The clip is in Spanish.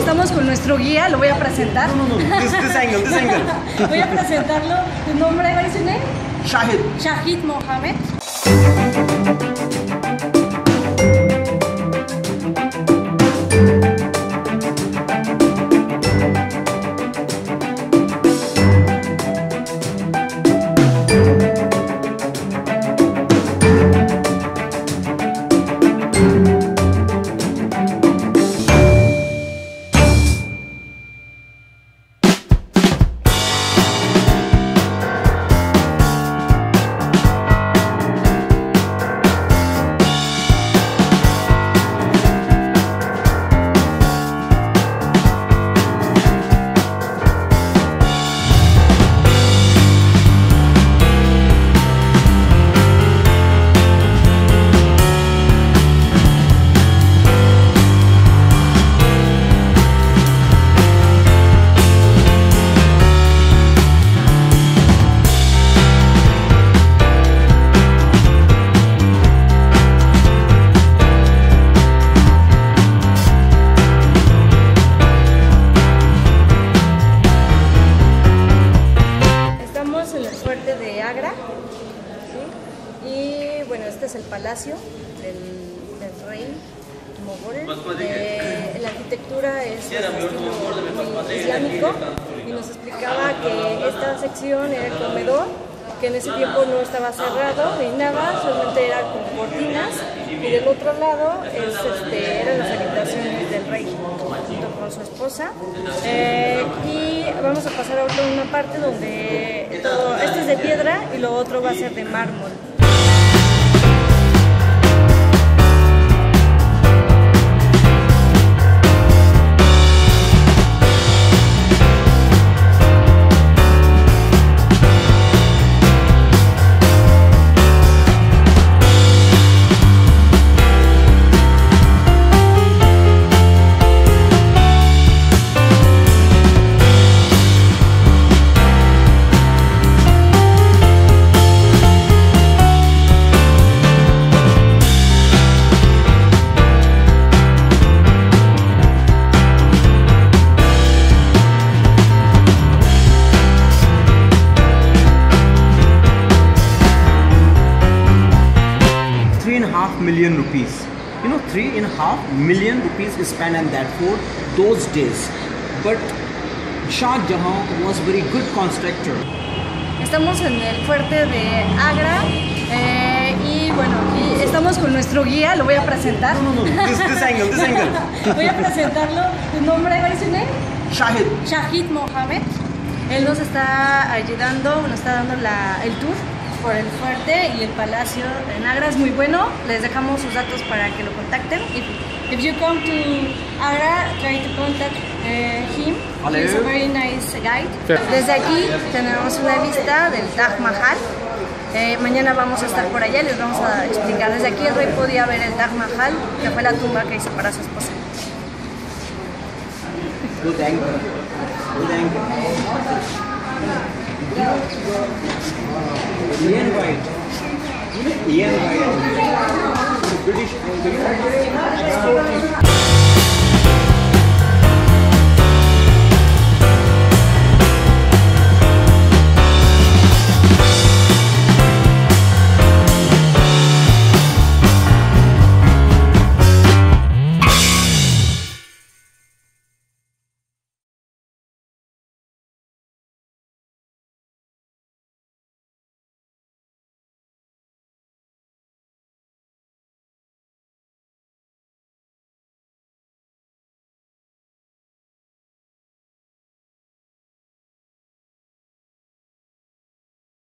estamos con nuestro guía, lo voy a presentar. No. This angle. Voy a presentarlo. ¿Tu nombre? ¿Cuál es su nombre? Shahid. Shahid Mohammed. De Agra, ¿sí? Y bueno, este es el palacio del rey mogol. La arquitectura es de estilo islámico y nos explicaba que esta sección era el comedor, que en ese tiempo no estaba cerrado ni nada, solamente era con cortinas, y del otro lado eran las habitaciones del rey junto con su esposa. Y vamos a pasar ahora a una parte donde esto es de piedra y lo otro va a ser de mármol. Million rupees. You know, 3.5 million rupees is spent on that fort those days. But Shah Jahan was very good constructor. Estamos en el fuerte de Agra y bueno, aquí estamos con nuestro guía, lo voy a presentar. No. This angle. Voy a presentarlo. ¿Tu nombre? ¿Cuál es su nombre? Shahid. Shahid Mohammed. Él nos está ayudando, nos está dando el tour por el fuerte y el palacio en Agra. Es muy bueno, les dejamos sus datos para que lo contacten. If you come to Agra, try to contact him. He's a very nice guide. Desde aquí tenemos una vista del Taj Mahal. Mañana vamos a estar por allá y les vamos a explicar. Desde aquí el rey podía ver el Taj Mahal, que fue la tumba que hizo para su esposa. Good angle. Ian White. British